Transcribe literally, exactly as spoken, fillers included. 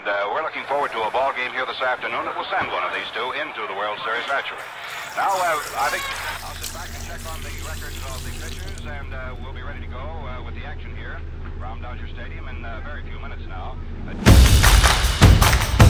And uh, we're looking forward to a ball game here this afternoon that will send one of these two into the World Series, actually. Now, uh, I think I'll sit back and check on the records of the pitchers, and uh, we'll be ready to go uh, with the action here from Dodger Stadium in a uh, very few minutes now. Uh